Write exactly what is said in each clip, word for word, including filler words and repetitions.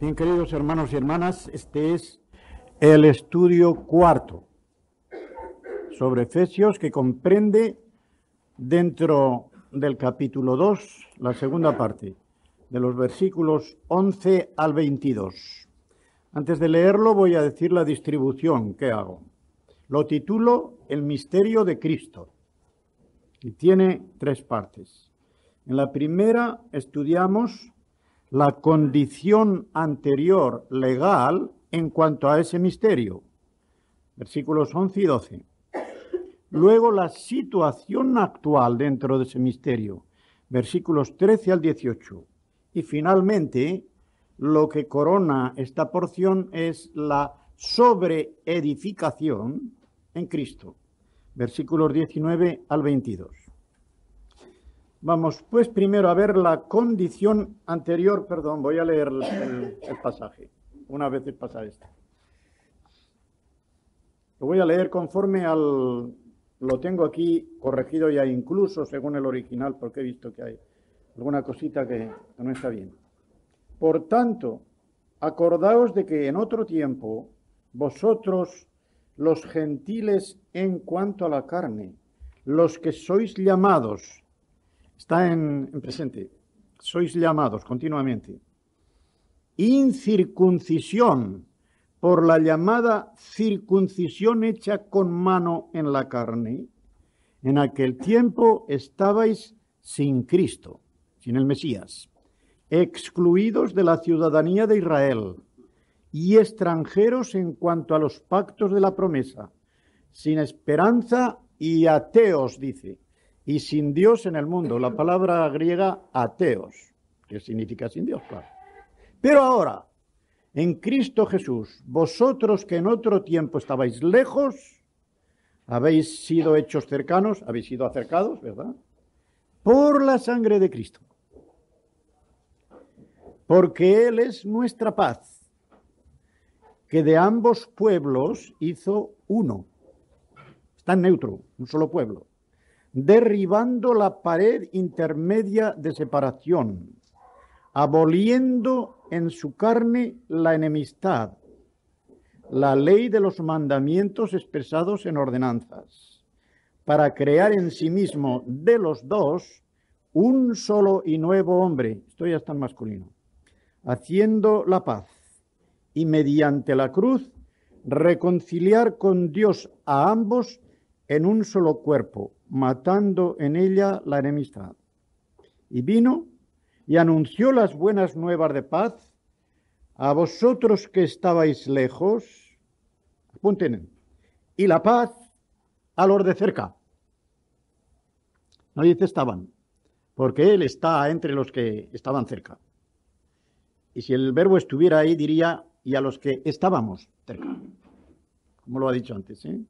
Bien, queridos hermanos y hermanas, este es el estudio cuarto sobre Efesios, que comprende dentro del capítulo dos, la segunda parte, de los versículos once al veintidós. Antes de leerlo voy a decir la distribución que hago. Lo titulo El misterio de Cristo y tiene tres partes. En la primera estudiamos la condición anterior legal en cuanto a ese misterio, versículos once y doce. Luego la situación actual dentro de ese misterio, versículos trece al dieciocho. Y finalmente, lo que corona esta porción es la sobreedificación en Cristo, versículos diecinueve al veintidós. Vamos pues primero a ver la condición anterior, perdón, voy a leer el, el, el pasaje, una vez pasa esto. Lo voy a leer conforme al, lo tengo aquí corregido ya incluso según el original, porque he visto que hay alguna cosita que, que no está bien. Por tanto, acordaos de que en otro tiempo, vosotros, los gentiles en cuanto a la carne, los que sois llamados, está en, en presente, sois llamados continuamente, incircuncisión, por la llamada circuncisión hecha con mano en la carne, en aquel tiempo estabais sin Cristo, sin el Mesías, excluidos de la ciudadanía de Israel y extranjeros en cuanto a los pactos de la promesa, sin esperanza y ateos, dice, y sin Dios en el mundo. La palabra griega ateos, que significa sin Dios, claro. Pero ahora, en Cristo Jesús, vosotros que en otro tiempo estabais lejos, habéis sido hechos cercanos, habéis sido acercados, ¿verdad? Por la sangre de Cristo. Porque Él es nuestra paz, que de ambos pueblos hizo uno. Está en neutro, un solo pueblo. Derribando la pared intermedia de separación, aboliendo en su carne la enemistad, la ley de los mandamientos expresados en ordenanzas, para crear en sí mismo de los dos un solo y nuevo hombre, esto ya está en masculino, haciendo la paz, y mediante la cruz reconciliar con Dios a ambos en un solo cuerpo, matando en ella la enemistad. Y vino y anunció las buenas nuevas de paz a vosotros que estabais lejos, apunten, y la paz a los de cerca. No dice estaban, porque Él está entre los que estaban cerca. Y si el verbo estuviera ahí, diría, y a los que estábamos cerca, como lo ha dicho antes, ¿eh?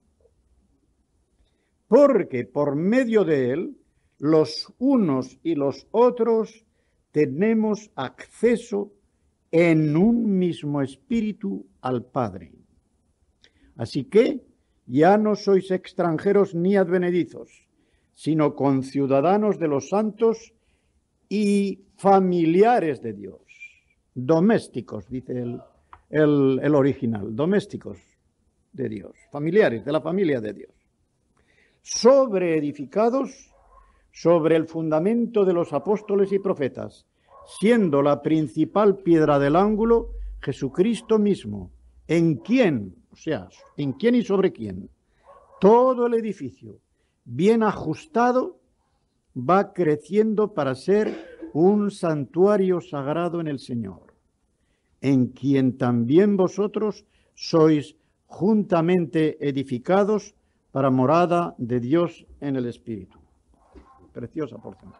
Porque por medio de Él, los unos y los otros tenemos acceso en un mismo espíritu al Padre. Así que ya no sois extranjeros ni advenedizos, sino conciudadanos de los santos y familiares de Dios. Domésticos, dice el, el, el original, domésticos de Dios, familiares de la familia de Dios. Sobreedificados sobre el fundamento de los apóstoles y profetas, siendo la principal piedra del ángulo Jesucristo mismo, en quien, o sea, en quién y sobre quién, todo el edificio, bien ajustado, va creciendo para ser un santuario sagrado en el Señor, en quien también vosotros sois juntamente edificados para morada de Dios en el Espíritu. Preciosa porción.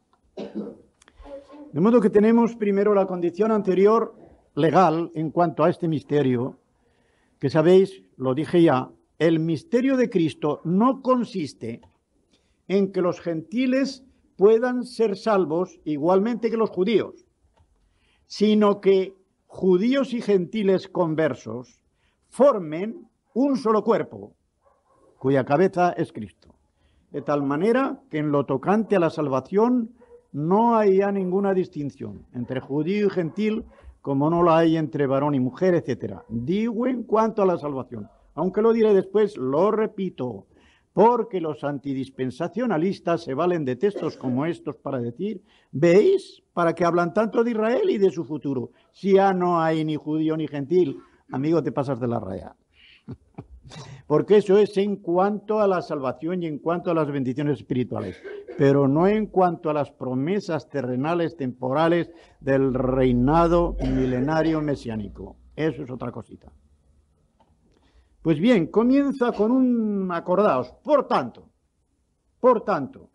De modo que tenemos primero la condición anterior legal en cuanto a este misterio, que sabéis, lo dije ya, el misterio de Cristo no consiste en que los gentiles puedan ser salvos igualmente que los judíos, sino que judíos y gentiles conversos formen un solo cuerpo, cuya cabeza es Cristo. De tal manera que en lo tocante a la salvación no hay ya ninguna distinción entre judío y gentil, como no la hay entre varón y mujer, etcétera. Digo en cuanto a la salvación, aunque lo diré después, lo repito, porque los antidispensacionalistas se valen de textos como estos para decir, ¿veis? ¿Para qué hablan tanto de Israel y de su futuro? Si ya no hay ni judío ni gentil, amigo, te pasas de la raya. Porque eso es en cuanto a la salvación y en cuanto a las bendiciones espirituales, pero no en cuanto a las promesas terrenales, temporales del reinado milenario mesiánico. Eso es otra cosita. Pues bien, comienza con un acordaos. Por tanto, por tanto,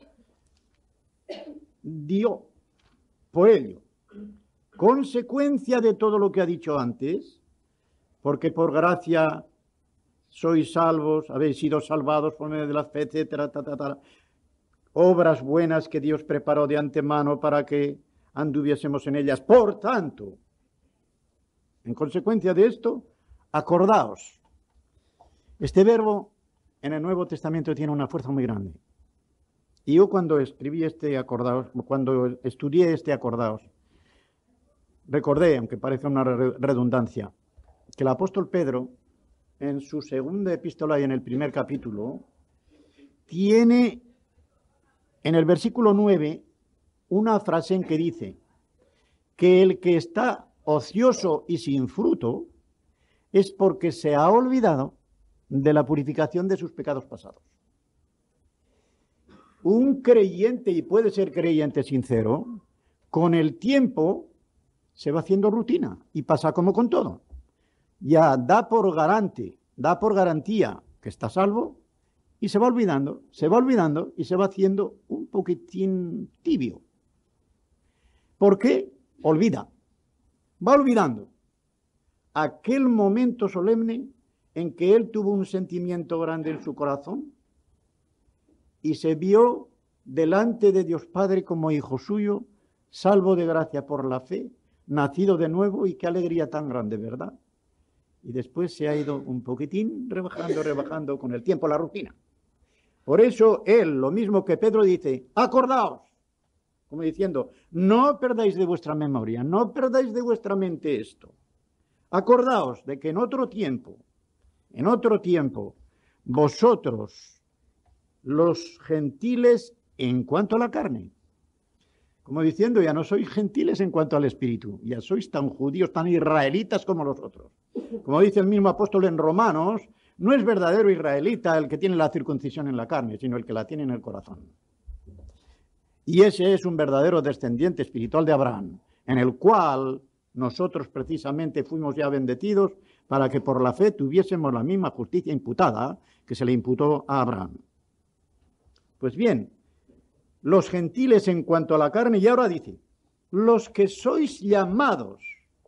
dio, por ello, consecuencia de todo lo que ha dicho antes, porque por gracia sois salvos, habéis sido salvados por medio de la fe, etcétera, ta, ta, ta, obras buenas que Dios preparó de antemano para que anduviésemos en ellas. Por tanto, en consecuencia de esto, acordaos. Este verbo en el Nuevo Testamento tiene una fuerza muy grande. Y yo cuando escribí este acordaos, cuando estudié este acordaos, recordé, aunque parece una redundancia, que el apóstol Pedro, en su segunda epístola y en el primer capítulo, tiene en el versículo nueve una frase en que dice que el que está ocioso y sin fruto es porque se ha olvidado de la purificación de sus pecados pasados. Un creyente, y puede ser creyente sincero, con el tiempo se va haciendo rutina y pasa como con todo. Ya da por garante, da por garantía que está salvo y se va olvidando, se va olvidando y se va haciendo un poquitín tibio. ¿Por qué? Olvida, va olvidando aquel momento solemne en que él tuvo un sentimiento grande en su corazón y se vio delante de Dios Padre como hijo suyo, salvo de gracia por la fe, nacido de nuevo, y qué alegría tan grande, ¿verdad? Y después se ha ido un poquitín rebajando, rebajando con el tiempo, la rutina. Por eso él, lo mismo que Pedro, dice, acordaos, como diciendo, no perdáis de vuestra memoria, no perdáis de vuestra mente esto. Acordaos de que en otro tiempo, en otro tiempo, vosotros, los gentiles, en cuanto a la carne, como diciendo, ya no sois gentiles en cuanto al espíritu, ya sois tan judíos, tan israelitas como los otros. Como dice el mismo apóstol en Romanos, no es verdadero israelita el que tiene la circuncisión en la carne, sino el que la tiene en el corazón. Y ese es un verdadero descendiente espiritual de Abraham, en el cual nosotros precisamente fuimos ya bendecidos para que por la fe tuviésemos la misma justicia imputada que se le imputó a Abraham. Pues bien, los gentiles en cuanto a la carne, y ahora dice, los que sois llamados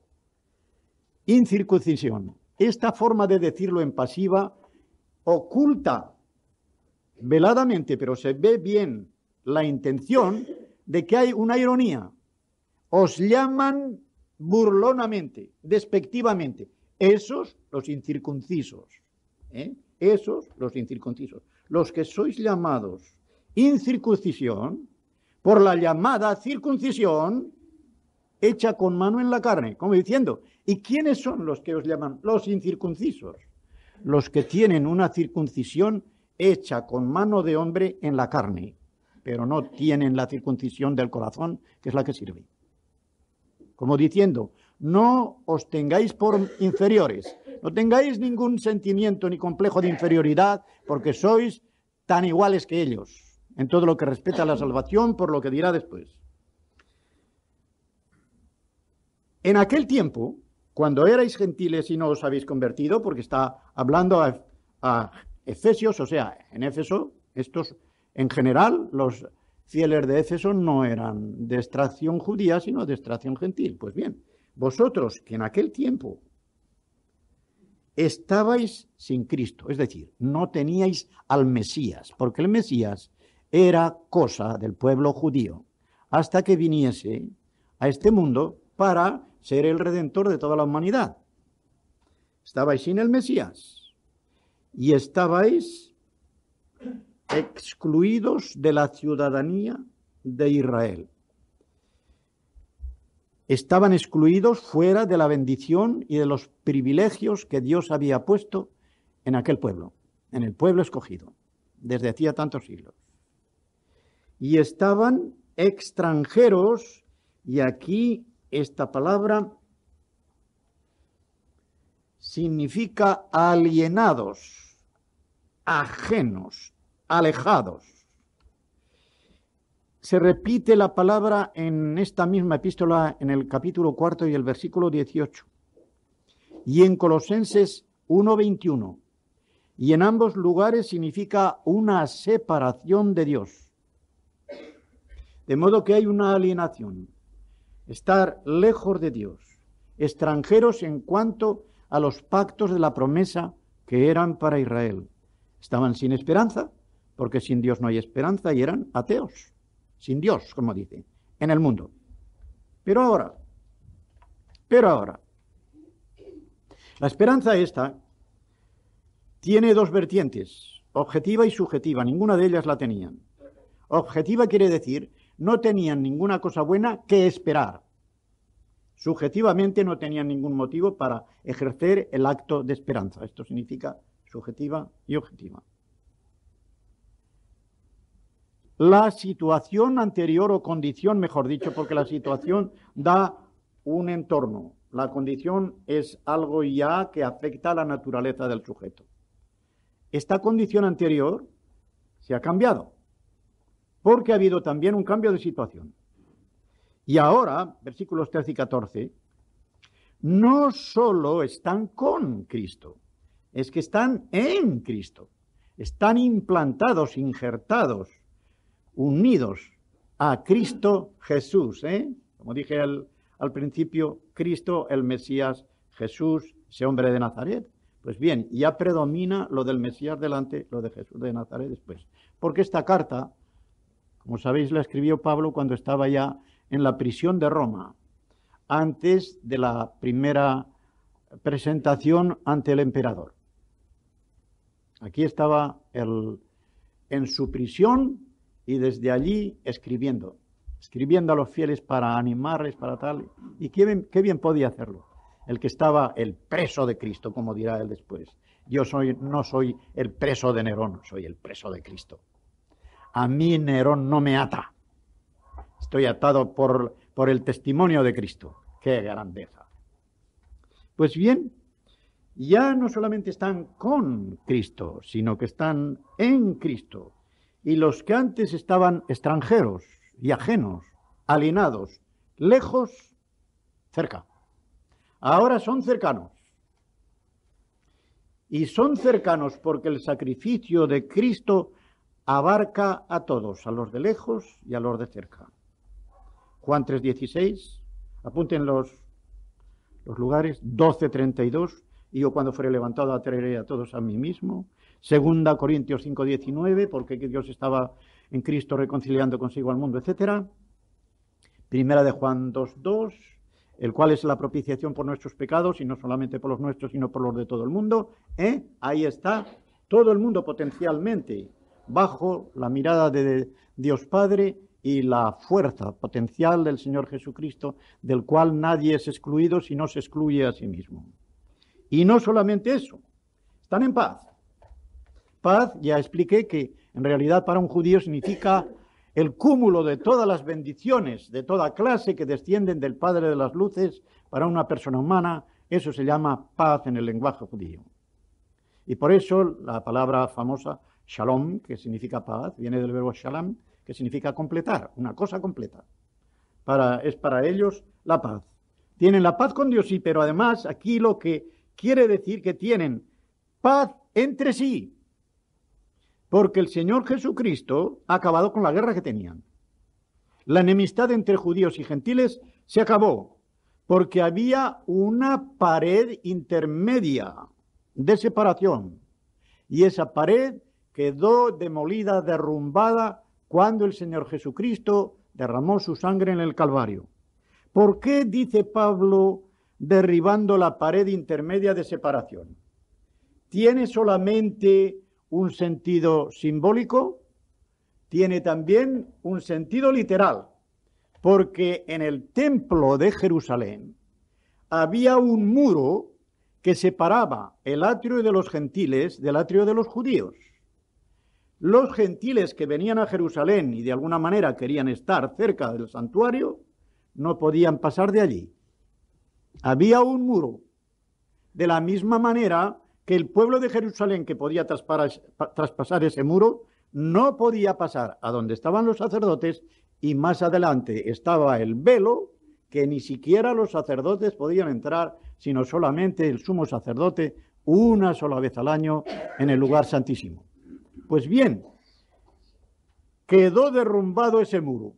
incircuncisión. Esta forma de decirlo en pasiva oculta veladamente, pero se ve bien la intención de que hay una ironía. Os llaman burlonamente, despectivamente. Esos, los incircuncisos. ¿eh? Esos, los incircuncisos. Los que sois llamados incircuncisión, por la llamada circuncisión hecha con mano en la carne, como diciendo, ¿y quiénes son los que os llaman los incircuncisos? Los que tienen una circuncisión hecha con mano de hombre en la carne, pero no tienen la circuncisión del corazón, que es la que sirve. Como diciendo, no os tengáis por inferiores, no tengáis ningún sentimiento ni complejo de inferioridad, porque sois tan iguales que ellos, en todo lo que respecta a la salvación, por lo que dirá después. En aquel tiempo, cuando erais gentiles y no os habéis convertido, porque está hablando a, a Efesios, o sea, en Éfeso, estos, en general, los fieles de Éfeso no eran de extracción judía, sino de extracción gentil. Pues bien, vosotros que en aquel tiempo estabais sin Cristo, es decir, no teníais al Mesías, porque el Mesías era cosa del pueblo judío, hasta que viniese a este mundo para ser el redentor de toda la humanidad. Estabais sin el Mesías y estabais excluidos de la ciudadanía de Israel. estaban excluidos fuera de la bendición y de los privilegios que Dios había puesto en aquel pueblo, en el pueblo escogido, desde hacía tantos siglos. Y estaban extranjeros, y aquí esta palabra significa alienados, ajenos, alejados. Se repite la palabra en esta misma epístola en el capítulo cuarto y el versículo dieciocho. Y en Colosenses uno veintiuno. Y en ambos lugares significa una separación de Dios. De modo que hay una alienación. Estar lejos de Dios. Extranjeros en cuanto a los pactos de la promesa que eran para Israel. Estaban sin esperanza, porque sin Dios no hay esperanza, y eran ateos. Sin Dios, como dice, en el mundo. Pero ahora, pero ahora, la esperanza esta tiene dos vertientes, objetiva y subjetiva. Ninguna de ellas la tenían. Objetiva quiere decir, no tenían ninguna cosa buena que esperar. Subjetivamente no tenían ningún motivo para ejercer el acto de esperanza. Esto significa subjetiva y objetiva. La situación anterior o condición, mejor dicho, porque la situación da un entorno. La condición es algo ya que afecta a la naturaleza del sujeto. Esta condición anterior se ha cambiado, porque ha habido también un cambio de situación. Y ahora, versículos trece y catorce, no solo están con Cristo, es que están en Cristo, están implantados, injertados, unidos a Cristo Jesús, ¿eh? Como dije al, al principio, Cristo, el Mesías, Jesús, ese hombre de Nazaret. Pues bien, ya predomina lo del Mesías delante, lo de Jesús de Nazaret después. Porque esta carta, como sabéis, la escribió Pablo cuando estaba ya en la prisión de Roma, antes de la primera presentación ante el emperador. Aquí estaba él en su prisión y desde allí escribiendo, escribiendo a los fieles para animarles, para tal. Y qué bien, qué bien podía hacerlo. El que estaba el preso de Cristo, como dirá él después. Yo soy, no soy el preso de Nerón, soy el preso de Cristo. A mí Nerón no me ata. Estoy atado por, por el testimonio de Cristo. ¡Qué grandeza! Pues bien, ya no solamente están con Cristo, sino que están en Cristo. Y los que antes estaban extranjeros y ajenos, alienados, lejos, cerca. Ahora son cercanos. Y son cercanos porque el sacrificio de Cristo abarca a todos, a los de lejos y a los de cerca. Juan tres dieciséis, apunten los, los lugares, doce treinta y dos, y yo cuando fuere levantado atraeré a todos a mí mismo. Segunda Corintios cinco diecinueve, porque Dios estaba en Cristo reconciliando consigo al mundo, etcétera. Primera de Juan dos dos, el cual es la propiciación por nuestros pecados, y no solamente por los nuestros, sino por los de todo el mundo. ¿Eh? Ahí está todo el mundo potencialmente bajo la mirada de Dios Padre y la fuerza potencial del Señor Jesucristo, del cual nadie es excluido si no se excluye a sí mismo. Y no solamente eso, están en paz. Paz, ya expliqué que en realidad para un judío significa el cúmulo de todas las bendiciones de toda clase que descienden del Padre de las Luces para una persona humana. Eso se llama paz en el lenguaje judío. Y por eso la palabra famosa shalom, que significa paz, viene del verbo shalom, que significa completar, una cosa completa. Para, es para ellos la paz. Tienen la paz con Dios, sí, pero además aquí lo que quiere decir que tienen paz entre sí. Porque el Señor Jesucristo ha acabado con la guerra que tenían. La enemistad entre judíos y gentiles se acabó, porque había una pared intermedia de separación. Y esa pared quedó demolida, derrumbada, cuando el Señor Jesucristo derramó su sangre en el Calvario. ¿Por qué, dice Pablo, derribando la pared intermedia de separación? ¿Tiene solamente un sentido simbólico? Tiene también un sentido literal, porque en el templo de Jerusalén había un muro que separaba el atrio de los gentiles del atrio de los judíos. Los gentiles que venían a Jerusalén y de alguna manera querían estar cerca del santuario, no podían pasar de allí. Había un muro. De la misma manera que el pueblo de Jerusalén que podía traspasar ese muro, no podía pasar a donde estaban los sacerdotes, y más adelante estaba el velo, que ni siquiera los sacerdotes podían entrar, sino solamente el sumo sacerdote una sola vez al año en el lugar santísimo. Pues bien, quedó derrumbado ese muro.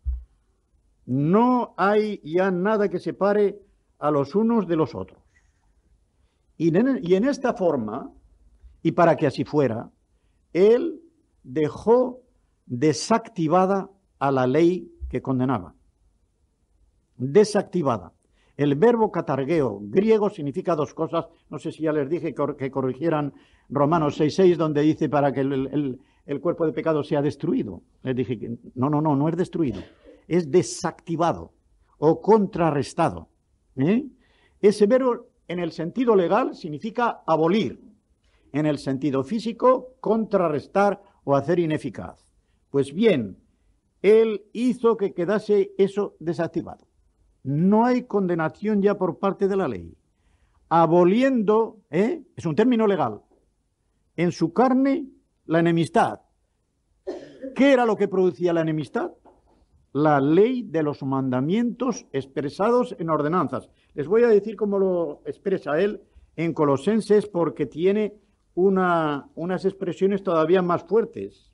No hay ya nada que separe a los unos de los otros. Y en, y en esta forma, y para que así fuera, él dejó desactivada a la ley que condenaba. Desactivada. El verbo catargueo griego significa dos cosas. No sé si ya les dije que corrigieran Romanos seis seis, donde dice para que el, el, el cuerpo de pecado sea destruido. Les dije que no, no, no, no es destruido. Es desactivado o contrarrestado. ¿Eh? Ese verbo en el sentido legal significa abolir. En el sentido físico, contrarrestar o hacer ineficaz. Pues bien, él hizo que quedase eso desactivado. No hay condenación ya por parte de la ley. Aboliendo, ¿eh? Es un término legal, en su carne la enemistad. ¿Qué era lo que producía la enemistad? La ley de los mandamientos expresados en ordenanzas. Les voy a decir cómo lo expresa él en Colosenses, porque tiene una, unas expresiones todavía más fuertes.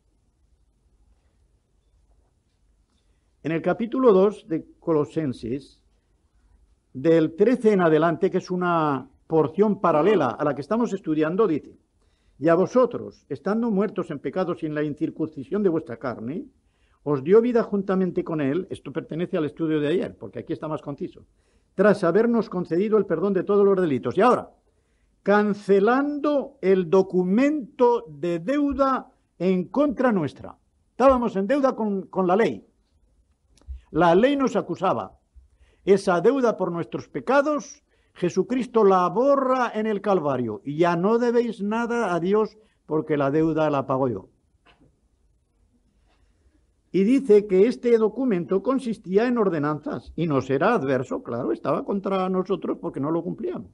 En el capítulo dos de Colosenses, del trece en adelante, que es una porción paralela a la que estamos estudiando, dice: y a vosotros, estando muertos en pecados y en la incircuncisión de vuestra carne, os dio vida juntamente con él. Esto pertenece al estudio de ayer, porque aquí está más conciso. Tras habernos concedido el perdón de todos los delitos. Y ahora, cancelando el documento de deuda en contra nuestra. Estábamos en deuda con, con la ley. La ley nos acusaba. Esa deuda por nuestros pecados, Jesucristo la borra en el Calvario. Y ya no debéis nada a Dios, porque la deuda la pago yo. Y dice que este documento consistía en ordenanzas y nos era adverso, claro, estaba contra nosotros porque no lo cumplíamos.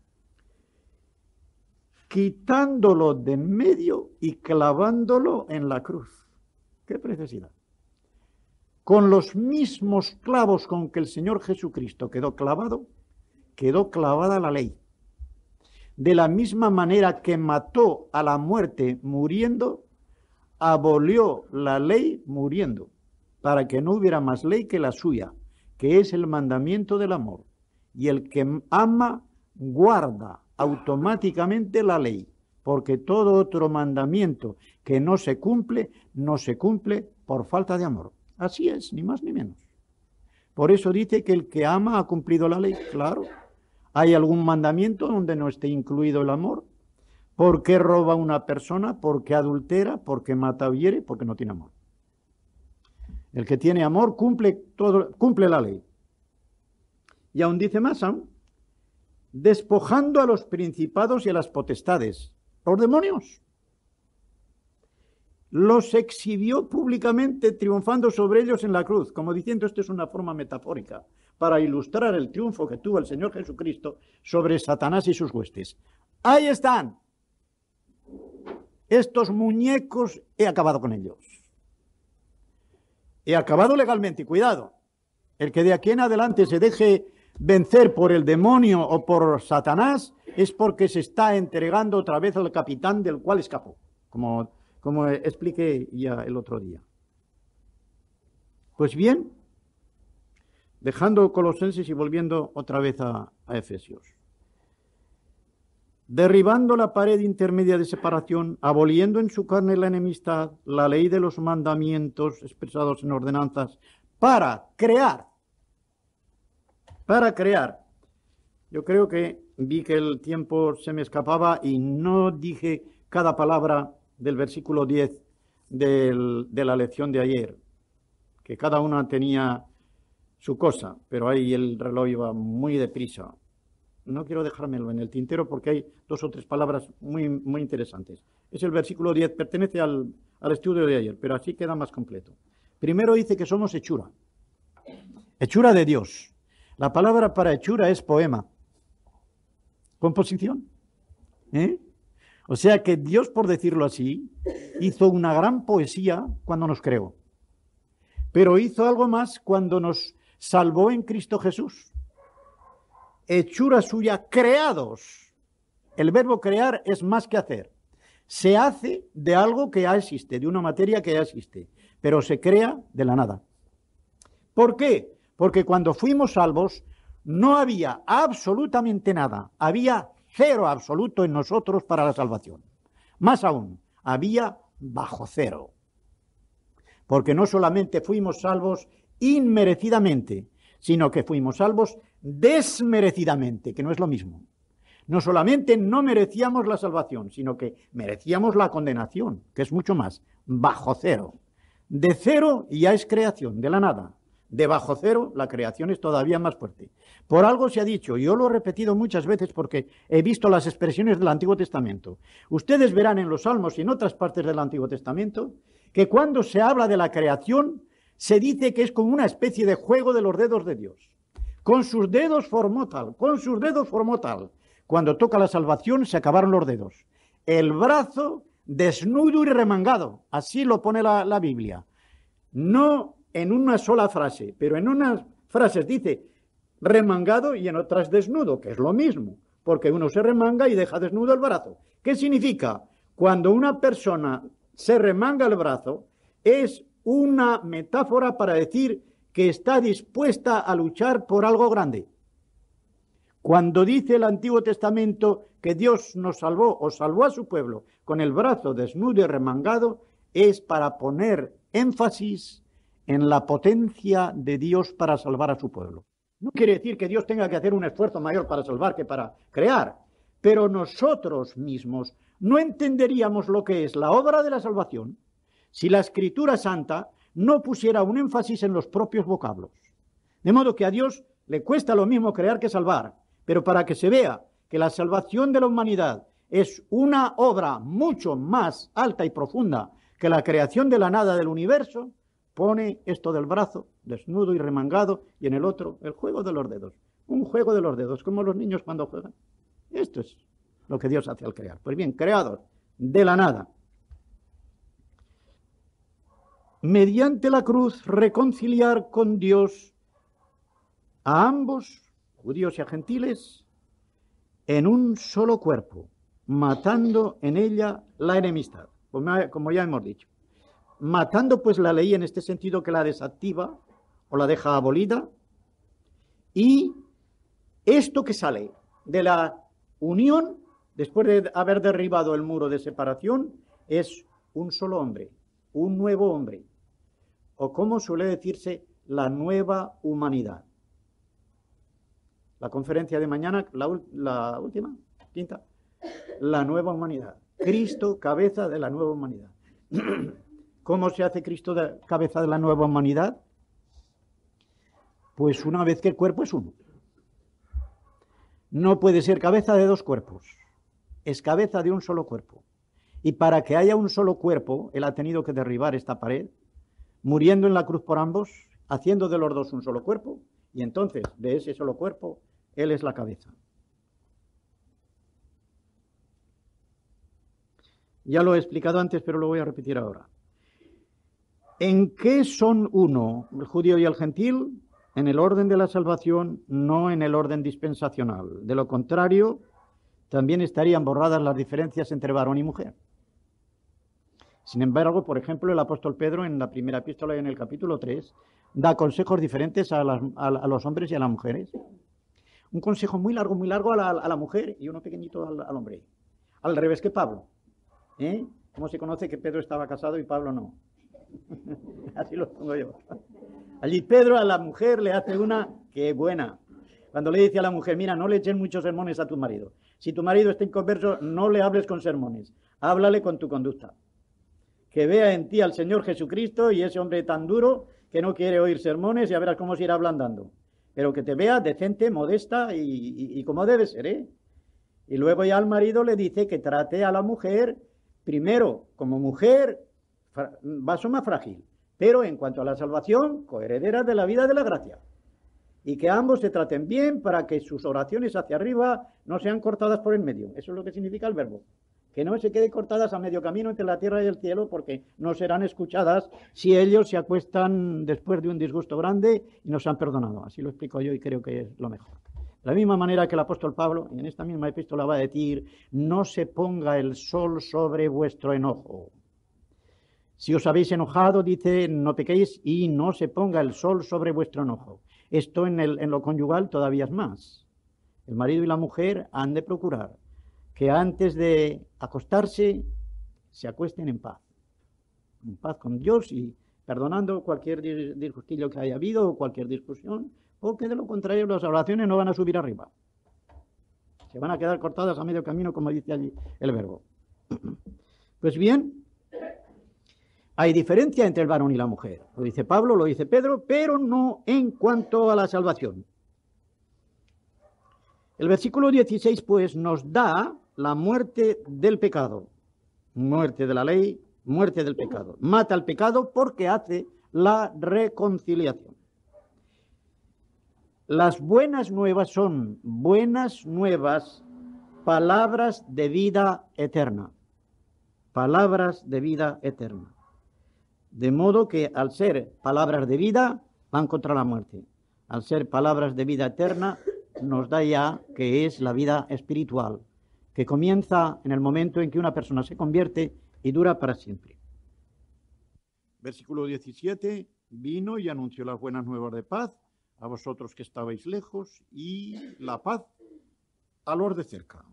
Quitándolo de en medio y clavándolo en la cruz. ¡Qué preciosidad! Con los mismos clavos con que el Señor Jesucristo quedó clavado, quedó clavada la ley. De la misma manera que mató a la muerte muriendo, abolió la ley muriendo, para que no hubiera más ley que la suya, que es el mandamiento del amor. Y el que ama, guarda automáticamente la ley, porque todo otro mandamiento que no se cumple, no se cumple por falta de amor. Así es, ni más ni menos. Por eso dice que el que ama ha cumplido la ley. Claro, ¿hay algún mandamiento donde no esté incluido el amor? ¿Por qué roba una persona? ¿Por qué adultera? ¿Por qué mata o hiere? Porque no tiene amor. El que tiene amor cumple, todo, cumple la ley. Y aún dice más aún, despojando a los principados y a las potestades, los demonios. Los exhibió públicamente triunfando sobre ellos en la cruz, como diciendo, esto es una forma metafórica para ilustrar el triunfo que tuvo el Señor Jesucristo sobre Satanás y sus huestes. Ahí están. Estos muñecos, he acabado con ellos. He acabado legalmente, y cuidado, el que de aquí en adelante se deje vencer por el demonio o por Satanás es porque se está entregando otra vez al capitán del cual escapó, como, como expliqué ya el otro día. Pues bien, dejando Colosenses y volviendo otra vez a, a Efesios. Derribando la pared intermedia de separación, aboliendo en su carne la enemistad, la ley de los mandamientos expresados en ordenanzas, para crear, para crear. Yo creo que vi que el tiempo se me escapaba y no dije cada palabra del versículo diez del, de la lección de ayer, que cada una tenía su cosa, pero ahí el reloj iba muy deprisa. No quiero dejármelo en el tintero porque hay dos o tres palabras muy, muy interesantes. Es el versículo diez, pertenece al, al estudio de ayer, pero así queda más completo. Primero dice que somos hechura, hechura de Dios. La palabra para hechura es poema, composición. ¿Eh? O sea que Dios, por decirlo así, hizo una gran poesía cuando nos creó, pero hizo algo más cuando nos salvó en Cristo Jesús. Hechura suya, creados. El verbo crear es más que hacer. Se hace de algo que ya existe, de una materia que ya existe, pero se crea de la nada. ¿Por qué? Porque cuando fuimos salvos no había absolutamente nada, había cero absoluto en nosotros para la salvación. Más aún, había bajo cero. Porque no solamente fuimos salvos inmerecidamente, sino que fuimos salvos desmerecidamente, que no es lo mismo. No solamente no merecíamos la salvación, sino que merecíamos la condenación, que es mucho más, bajo cero. De cero ya es creación, de la nada. De bajo cero, la creación es todavía más fuerte. Por algo se ha dicho, y yo lo he repetido muchas veces porque he visto las expresiones del Antiguo Testamento. Ustedes verán en los Salmos y en otras partes del Antiguo Testamento que cuando se habla de la creación, se dice que es como una especie de juego de los dedos de Dios. Con sus dedos formó tal, con sus dedos formó tal. Cuando toca la salvación se acabaron los dedos. El brazo desnudo y remangado, así lo pone la, la Biblia. No en una sola frase, pero en unas frases dice remangado y en otras desnudo, que es lo mismo, porque uno se remanga y deja desnudo el brazo. ¿Qué significa? Cuando una persona se remanga el brazo, es una metáfora para decir que está dispuesta a luchar por algo grande. Cuando dice el Antiguo Testamento que Dios nos salvó o salvó a su pueblo con el brazo desnudo y remangado, es para poner énfasis en la potencia de Dios para salvar a su pueblo. No quiere decir que Dios tenga que hacer un esfuerzo mayor para salvar que para crear, pero nosotros mismos no entenderíamos lo que es la obra de la salvación si la Escritura Santa no pusiera un énfasis en los propios vocablos. De modo que a Dios le cuesta lo mismo crear que salvar, pero para que se vea que la salvación de la humanidad es una obra mucho más alta y profunda que la creación de la nada del universo, pone esto del brazo desnudo y remangado y en el otro el juego de los dedos. Un juego de los dedos, como los niños cuando juegan. Esto es lo que Dios hace al crear. Pues bien, creados de la nada. Mediante la cruz reconciliar con Dios a ambos, judíos y a gentiles, en un solo cuerpo, matando en ella la enemistad, como ya hemos dicho. Matando pues la ley en este sentido que la desactiva o la deja abolida, y esto que sale de la unión, después de haber derribado el muro de separación, es un solo hombre, un nuevo hombre, o como suele decirse, la nueva humanidad. La conferencia de mañana, la, la última, quinta, la nueva humanidad. Cristo, cabeza de la nueva humanidad. ¿Cómo se hace Cristo de cabeza de la nueva humanidad? Pues una vez que el cuerpo es uno. No puede ser cabeza de dos cuerpos, es cabeza de un solo cuerpo. Y para que haya un solo cuerpo, Él ha tenido que derribar esta pared, muriendo en la cruz por ambos, haciendo de los dos un solo cuerpo, y entonces de ese solo cuerpo, Él es la cabeza. Ya lo he explicado antes, pero lo voy a repetir ahora. ¿En qué son uno, el judío y el gentil? En el orden de la salvación, no en el orden dispensacional. De lo contrario, también estarían borradas las diferencias entre varón y mujer. Sin embargo, por ejemplo, el apóstol Pedro en la primera epístola y en el capítulo tres da consejos diferentes a, las, a, a los hombres y a las mujeres. Un consejo muy largo, muy largo a la, a la mujer y uno pequeñito al, al hombre. Al revés que Pablo. ¿Eh? ¿Cómo se conoce que Pedro estaba casado y Pablo no? Así lo pongo yo. Allí Pedro a la mujer le hace una que buena. Cuando le dice a la mujer, mira, no le echen muchos sermones a tu marido. Si tu marido está inconverso, no le hables con sermones. Háblale con tu conducta. Que vea en ti al Señor Jesucristo y ese hombre tan duro que no quiere oír sermones, ya verás cómo se irá ablandando. Pero que te vea decente, modesta y, y, y como debe ser, ¿eh? Y luego ya al marido le dice que trate a la mujer, primero, como mujer, vaso más frágil, pero en cuanto a la salvación, coheredera de la vida de la gracia. Y que ambos se traten bien para que sus oraciones hacia arriba no sean cortadas por el medio. Eso es lo que significa el verbo. Que no se queden cortadas a medio camino entre la tierra y el cielo, porque no serán escuchadas si ellos se acuestan después de un disgusto grande y nos han perdonado. Así lo explico yo y creo que es lo mejor. De la misma manera que el apóstol Pablo, en esta misma epístola va a decir, no se ponga el sol sobre vuestro enojo. Si os habéis enojado, dice, no pequéis y no se ponga el sol sobre vuestro enojo. Esto en, el, en lo conyugal todavía es más. El marido y la mujer han de procurar que antes de acostarse se acuesten en paz. En paz con Dios y perdonando cualquier disgustillo que haya habido o cualquier discusión, porque de lo contrario las oraciones no van a subir arriba. Se van a quedar cortadas a medio camino, como dice allí el verbo. Pues bien, hay diferencia entre el varón y la mujer. Lo dice Pablo, lo dice Pedro, pero no en cuanto a la salvación. El versículo dieciséis, pues, nos da la muerte del pecado. Muerte de la ley, muerte del pecado. Mata al pecado porque hace la reconciliación. Las buenas nuevas son buenas nuevas, palabras de vida eterna. Palabras de vida eterna. De modo que al ser palabras de vida, van contra la muerte. Al ser palabras de vida eterna, nos da ya que es la vida espiritual, que comienza en el momento en que una persona se convierte y dura para siempre. Versículo diecisiete, vino y anunció las buenas nuevas de paz a vosotros que estabais lejos y la paz a los de cerca.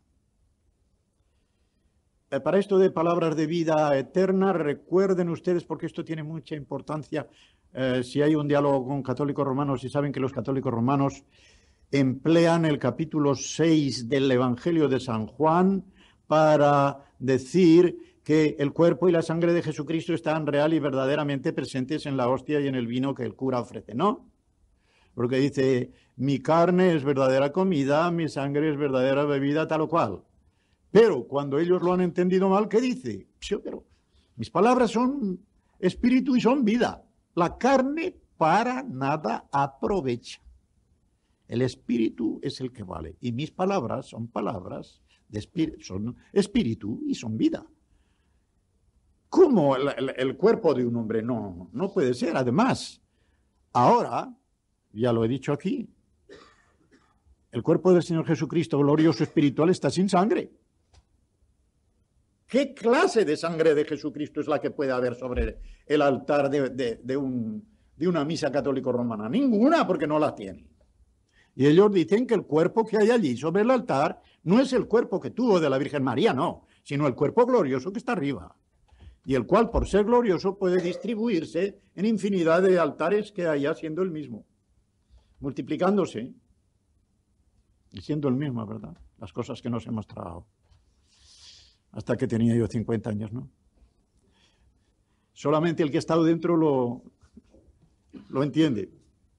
Eh, para esto de palabras de vida eterna, recuerden ustedes, porque esto tiene mucha importancia, eh, si hay un diálogo con católicos romanos y saben que los católicos romanos emplean el capítulo seis del Evangelio de San Juan para decir que el cuerpo y la sangre de Jesucristo están real y verdaderamente presentes en la hostia y en el vino que el cura ofrece, ¿no? Porque dice, mi carne es verdadera comida, mi sangre es verdadera bebida, tal o cual. Pero cuando ellos lo han entendido mal, ¿qué dice? Sí, pero mis palabras son espíritu y son vida. La carne para nada aprovecha. El espíritu es el que vale. Y mis palabras son palabras, de espíritu, son espíritu y son vida. ¿Cómo el, el, el cuerpo de un hombre? No, no puede ser. Además, ahora, ya lo he dicho aquí, el cuerpo del Señor Jesucristo glorioso espiritual está sin sangre. ¿Qué clase de sangre de Jesucristo es la que puede haber sobre el altar de, de, de, un, de una misa católico romana? Ninguna, porque no la tiene. Y ellos dicen que el cuerpo que hay allí sobre el altar no es el cuerpo que tuvo de la Virgen María, no, sino el cuerpo glorioso que está arriba. Y el cual, por ser glorioso, puede distribuirse en infinidad de altares que haya siendo el mismo, multiplicándose y siendo el mismo, ¿verdad? Las cosas que nos hemos tragado. Hasta que tenía yo cincuenta años, ¿no? Solamente el que ha estado dentro lo, lo entiende.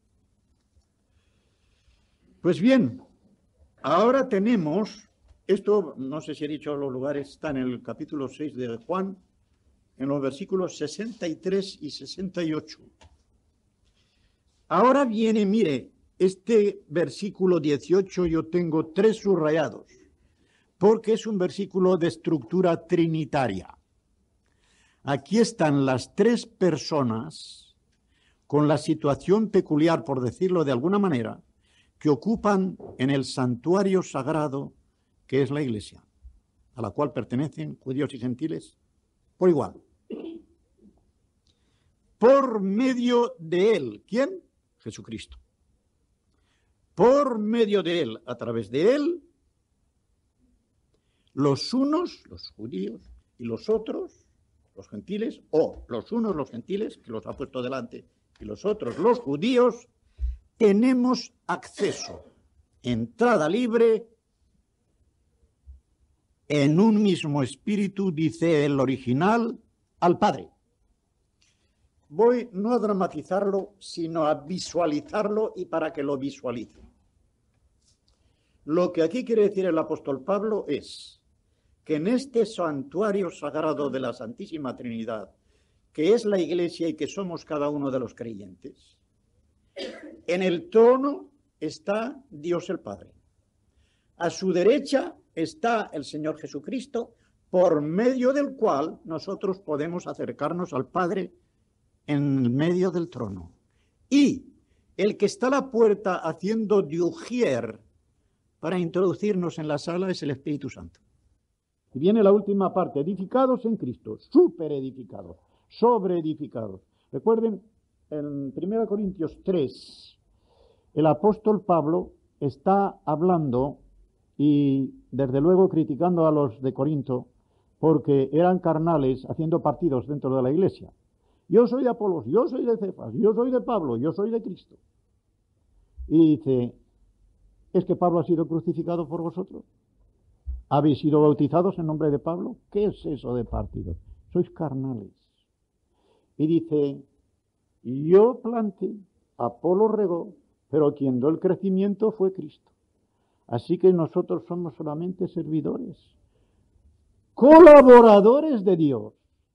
Pues bien, ahora tenemos, esto no sé si he dicho los lugares, está en el capítulo seis de Juan, en los versículos sesenta y tres y sesenta y ocho. Ahora viene, mire, este versículo dieciocho yo tengo tres subrayados, porque es un versículo de estructura trinitaria. Aquí están las tres personas con la situación peculiar, por decirlo de alguna manera, que ocupan en el santuario sagrado que es la Iglesia, a la cual pertenecen judíos y gentiles por igual. Por medio de Él. ¿Quién? Jesucristo. Por medio de Él, a través de Él, los unos, los judíos, y los otros, los gentiles, o los unos, los gentiles, que los ha puesto delante, y los otros, los judíos, tenemos acceso, entrada libre, en un mismo espíritu, dice el original, al Padre. voy no a dramatizarlo, sino a visualizarlo y para que lo visualicen. Lo que aquí quiere decir el apóstol Pablo es que en este santuario sagrado de la Santísima Trinidad, que es la Iglesia y que somos cada uno de los creyentes, en el trono está Dios el Padre. A su derecha está el Señor Jesucristo, por medio del cual nosotros podemos acercarnos al Padre en el medio del trono. Y el que está a la puerta haciendo de ujier para introducirnos en la sala es el Espíritu Santo. Y viene la última parte, edificados en Cristo, super edificados, sobre edificados. Recuerden, en primera Corintios tres, el apóstol Pablo está hablando y desde luego criticando a los de Corinto porque eran carnales haciendo partidos dentro de la iglesia. Yo soy de Apolos, yo soy de Cefas, yo soy de Pablo, yo soy de Cristo. Y dice, ¿es que Pablo ha sido crucificado por vosotros? ¿Habéis sido bautizados en nombre de Pablo? ¿Qué es eso de partidos? Sois carnales. Y dice, yo planté, Apolo regó, pero quien dio el crecimiento fue Cristo. Así que nosotros somos solamente servidores, colaboradores de Dios.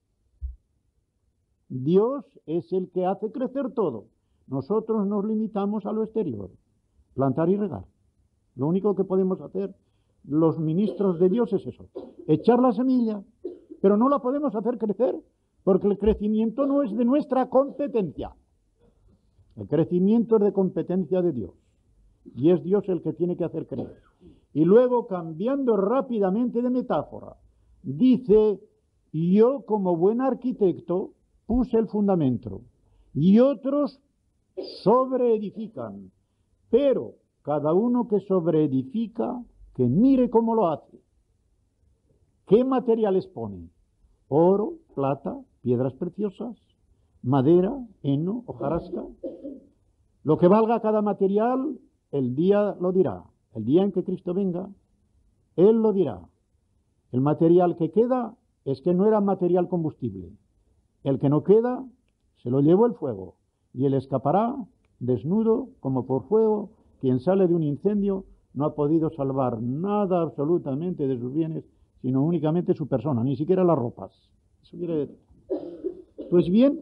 Dios es el que hace crecer todo. Nosotros nos limitamos a lo exterior, plantar y regar. Lo único que podemos hacer los ministros de Dios es eso, echar la semilla, pero no la podemos hacer crecer, porque el crecimiento no es de nuestra competencia. El crecimiento es de competencia de Dios. Y es Dios el que tiene que hacer crecer. Y luego, cambiando rápidamente de metáfora, dice, yo como buen arquitecto puse el fundamento y otros sobreedifican, pero cada uno que sobreedifica, que mire cómo lo hace. ¿Qué materiales pone? Oro, plata, piedras preciosas, madera, heno, hojarasca. Lo que valga cada material, el día lo dirá. El día en que Cristo venga, Él lo dirá. El material que queda es que no era material combustible. El que no queda, se lo llevó el fuego. Y él escapará desnudo como por fuego. Quien sale de un incendio no ha podido salvar nada absolutamente de sus bienes, sino únicamente su persona, ni siquiera las ropas. Eso quiere decir. Pues bien,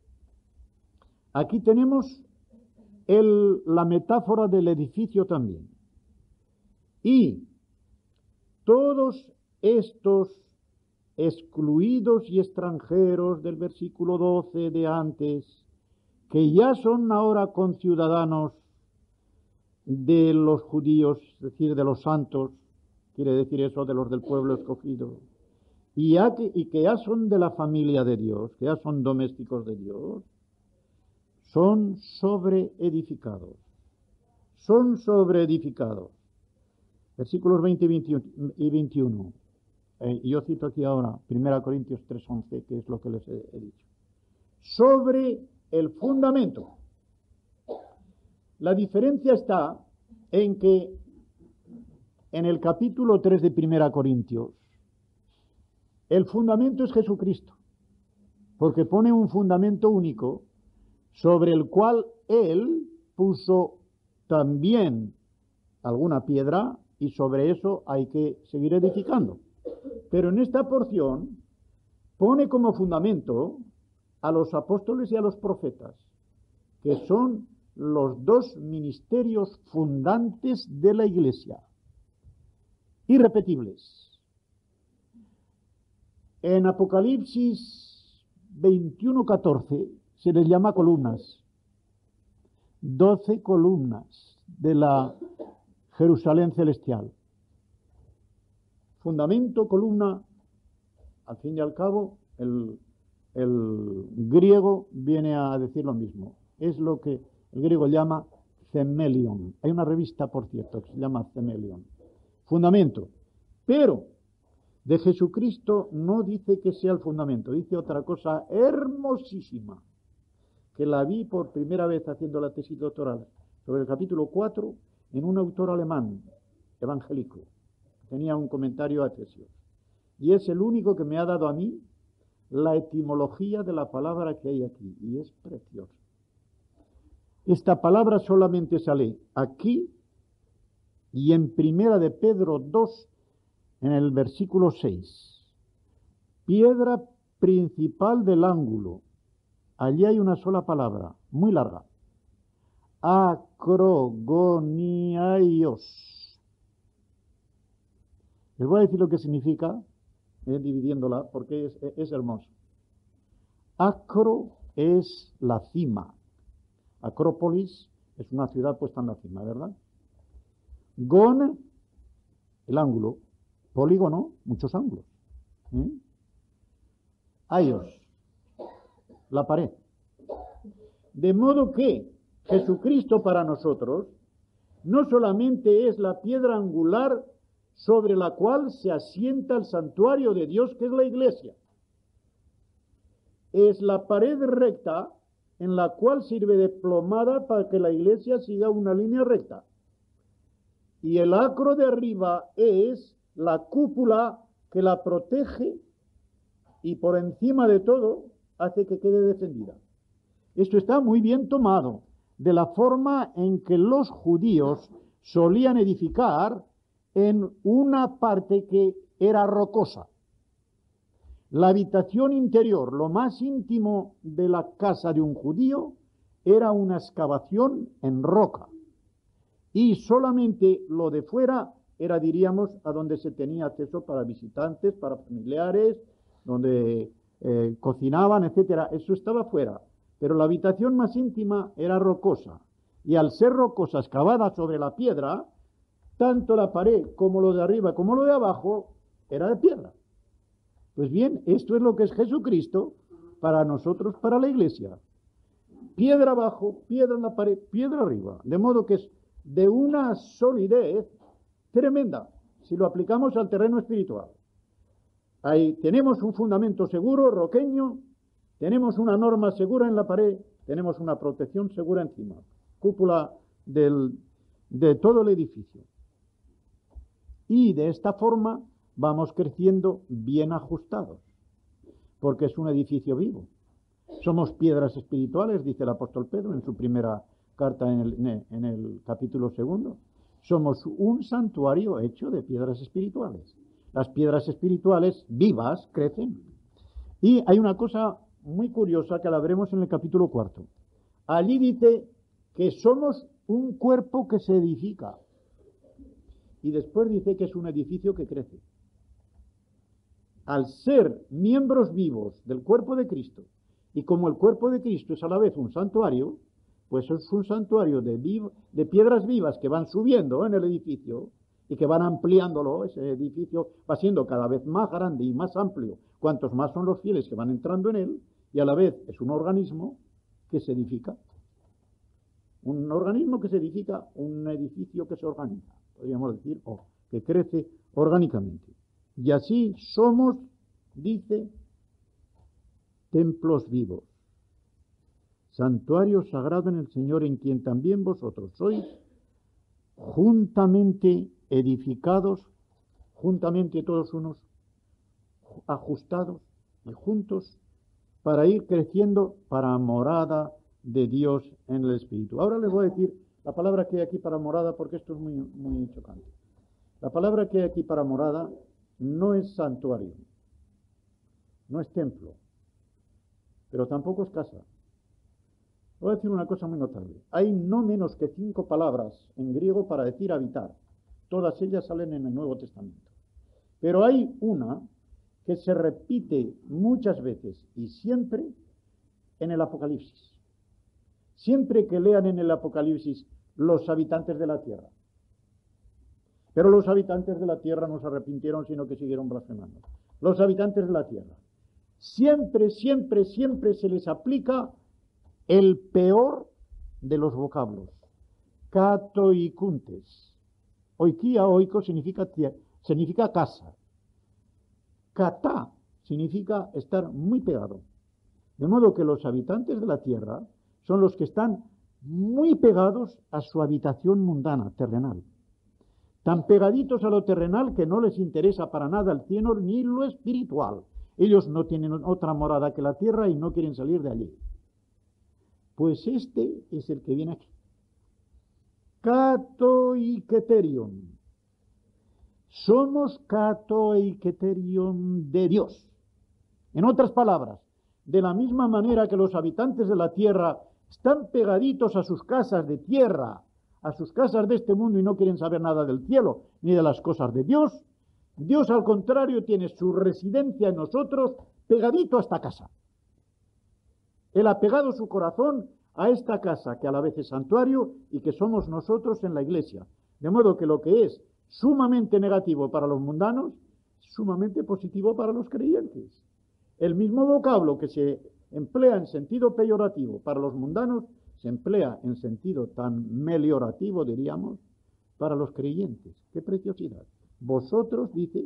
aquí tenemos el, la metáfora del edificio también. Y todos estos excluidos y extranjeros del versículo doce de antes, que ya son ahora conciudadanos de los judíos, es decir, de los santos, quiere decir eso de los del pueblo escogido, y, ya que, y que ya son de la familia de Dios, que ya son domésticos de Dios, son sobreedificados. Son sobreedificados. Versículos veinte y veintiuno. Eh, yo cito aquí ahora, primera Corintios tres once, que es lo que les he, he dicho. Sobre el fundamento. La diferencia está en que en el capítulo tres de primera Corintios, el fundamento es Jesucristo, porque pone un fundamento único sobre el cual Él puso también alguna piedra y sobre eso hay que seguir edificando. Pero en esta porción pone como fundamento a los apóstoles y a los profetas, que son los dos ministerios fundantes de la Iglesia, irrepetibles. En Apocalipsis veintiuno catorce se les llama columnas, doce columnas de la Jerusalén celestial. Fundamento, columna, al fin y al cabo, el, el griego viene a decir lo mismo. Es lo que el griego llama themelion. Hay una revista, por cierto, que se llama Themelion. Fundamento. Pero de Jesucristo no dice que sea el fundamento, dice otra cosa hermosísima, que la vi por primera vez haciendo la tesis doctoral sobre el capítulo cuatro en un autor alemán, evangélico. Tenía un comentario a Efesios. Y es el único que me ha dado a mí la etimología de la palabra que hay aquí, y es preciosa. Esta palabra solamente sale aquí y en Primera de Pedro dos, en el versículo seis. Piedra principal del ángulo. Allí hay una sola palabra, muy larga. Acrogoniaios. Les voy a decir lo que significa, eh, dividiéndola, porque es, es hermoso. Acro es la cima. Acrópolis es una ciudad puesta en la cima, ¿verdad? Gon, el ángulo. Polígono, muchos ángulos. ¿Eh? Aios, la pared. De modo que Jesucristo para nosotros no solamente es la piedra angular sobre la cual se asienta el santuario de Dios, que es la iglesia. Es la pared recta en la cual sirve de plomada para que la iglesia siga una línea recta. Y el acro de arriba es la cúpula que la protege y por encima de todo hace que quede defendida. Esto está muy bien tomado de la forma en que los judíos solían edificar en una parte que era rocosa. La habitación interior, lo más íntimo de la casa de un judío, era una excavación en roca. Y solamente lo de fuera era, diríamos, a donde se tenía acceso para visitantes, para familiares, donde eh, cocinaban, etcétera. Eso estaba fuera. Pero la habitación más íntima era rocosa. Y al ser rocosa excavada sobre la piedra, tanto la pared como lo de arriba como lo de abajo era de piedra. Pues bien, esto es lo que es Jesucristo para nosotros, para la iglesia. Piedra abajo, piedra en la pared, piedra arriba. De modo que es de una solidez tremenda, si lo aplicamos al terreno espiritual. Ahí tenemos un fundamento seguro, roqueño, tenemos una norma segura en la pared, tenemos una protección segura encima. Cúpula del, de todo el edificio. Y de esta forma vamos creciendo bien ajustados, porque es un edificio vivo. Somos piedras espirituales, dice el apóstol Pedro en su primera carta en el, en el capítulo segundo. Somos un santuario hecho de piedras espirituales. Las piedras espirituales vivas crecen. Y hay una cosa muy curiosa que la veremos en el capítulo cuarto. Allí dice que somos un cuerpo que se edifica. Y después dice que es un edificio que crece. Al ser miembros vivos del cuerpo de Cristo, y como el cuerpo de Cristo es a la vez un santuario, pues es un santuario de, vivo, de piedras vivas que van subiendo en el edificio y que van ampliándolo. Ese edificio va siendo cada vez más grande y más amplio, cuantos más son los fieles que van entrando en él, y a la vez es un organismo que se edifica. Un organismo que se edifica, un edificio que se organiza, podríamos decir, o que crece orgánicamente. Y así somos, dice, templos vivos, santuario sagrado en el Señor, en quien también vosotros sois juntamente edificados, juntamente todos unos, ajustados y juntos, para ir creciendo para morada de Dios en el Espíritu. Ahora les voy a decir la palabra que hay aquí para morada, porque esto es muy, muy chocante. La palabra que hay aquí para morada no es santuario, no es templo, pero tampoco es casa. Voy a decir una cosa muy notable. Hay no menos que cinco palabras en griego para decir habitar. Todas ellas salen en el Nuevo Testamento. Pero hay una que se repite muchas veces y siempre en el Apocalipsis. Siempre que lean en el Apocalipsis los habitantes de la tierra. Pero los habitantes de la tierra no se arrepintieron, sino que siguieron blasfemando. Los habitantes de la tierra. Siempre, siempre, siempre se les aplica el peor de los vocablos. Katoikuntes. Oikia, oiko, significa, significa casa. Katá significa estar muy pegado. De modo que los habitantes de la tierra son los que están muy pegados a su habitación mundana, terrenal. Tan pegaditos a lo terrenal que no les interesa para nada el cielo ni lo espiritual. Ellos no tienen otra morada que la tierra y no quieren salir de allí. Pues este es el que viene aquí. Cato y Keterion. Somos Cato y Keterion de Dios. En otras palabras, de la misma manera que los habitantes de la tierra están pegaditos a sus casas de tierra, a sus casas de este mundo y no quieren saber nada del cielo ni de las cosas de Dios, Dios al contrario tiene su residencia en nosotros pegadito a esta casa. Él ha pegado su corazón a esta casa que a la vez es santuario y que somos nosotros en la iglesia. De modo que lo que es sumamente negativo para los mundanos, es sumamente positivo para los creyentes. El mismo vocablo que se emplea en sentido peyorativo para los mundanos, se emplea en sentido tan meliorativo, diríamos, para los creyentes. ¡Qué preciosidad! Vosotros, dice,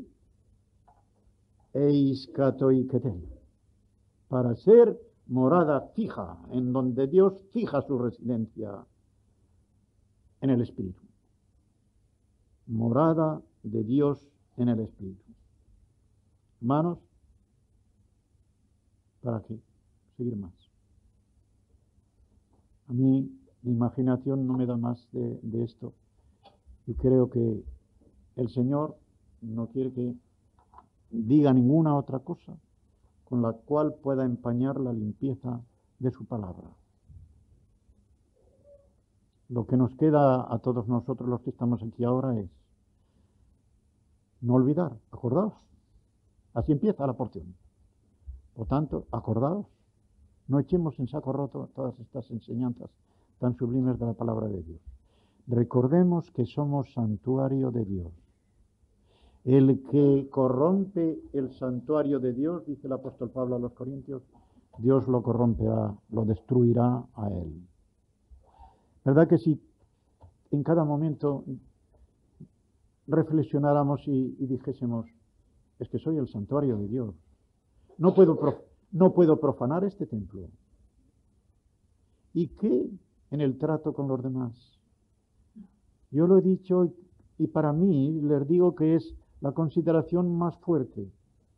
eis Cato y Keterion, para ser morada fija, en donde Dios fija su residencia en el Espíritu. Morada de Dios en el Espíritu. Hermanos, ¿para qué seguir más? A mí, mi imaginación no me da más de, de esto. Y creo que el Señor no quiere que diga ninguna otra cosa con la cual pueda empañar la limpieza de su palabra. Lo que nos queda a todos nosotros los que estamos aquí ahora es no olvidar, acordaos. Así empieza la porción. Por tanto, acordaos, no echemos en saco roto todas estas enseñanzas tan sublimes de la palabra de Dios. Recordemos que somos santuario de Dios. El que corrompe el santuario de Dios, dice el apóstol Pablo a los Corintios, Dios lo corromperá, lo destruirá a él. ¿Verdad que si en cada momento reflexionáramos y, y dijésemos, es que soy el santuario de Dios, no puedo, prof, no puedo profanar este templo? ¿Y qué en el trato con los demás? Yo lo he dicho y para mí les digo que es la consideración más fuerte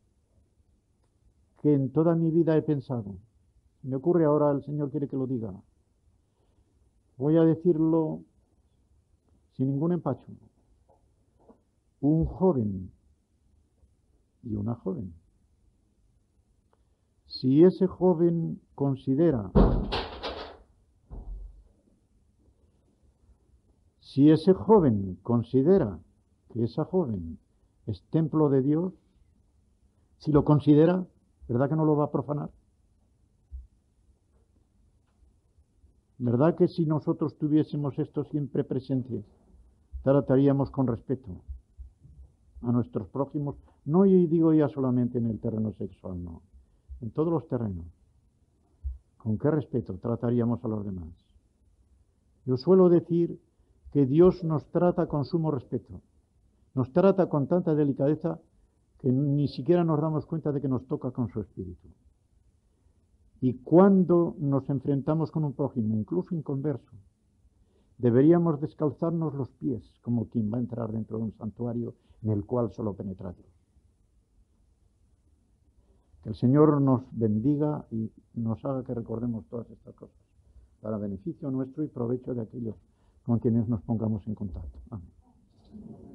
que en toda mi vida he pensado. Me ocurre ahora, el Señor quiere que lo diga. Voy a decirlo sin ningún empacho. Un joven y una joven. Si ese joven considera, si ese joven considera que esa joven es templo de Dios, si lo considera, ¿verdad que no lo va a profanar? ¿Verdad que si nosotros tuviésemos esto siempre presente, trataríamos con respeto a nuestros prójimos? No, y digo ya solamente en el terreno sexual, no, en todos los terrenos. ¿Con qué respeto trataríamos a los demás? Yo suelo decir que Dios nos trata con sumo respeto. Nos trata con tanta delicadeza que ni siquiera nos damos cuenta de que nos toca con su espíritu. Y cuando nos enfrentamos con un prójimo, incluso inconverso, deberíamos descalzarnos los pies como quien va a entrar dentro de un santuario en el cual solo penetra Dios. Que el Señor nos bendiga y nos haga que recordemos todas estas cosas para beneficio nuestro y provecho de aquellos con quienes nos pongamos en contacto. Amén.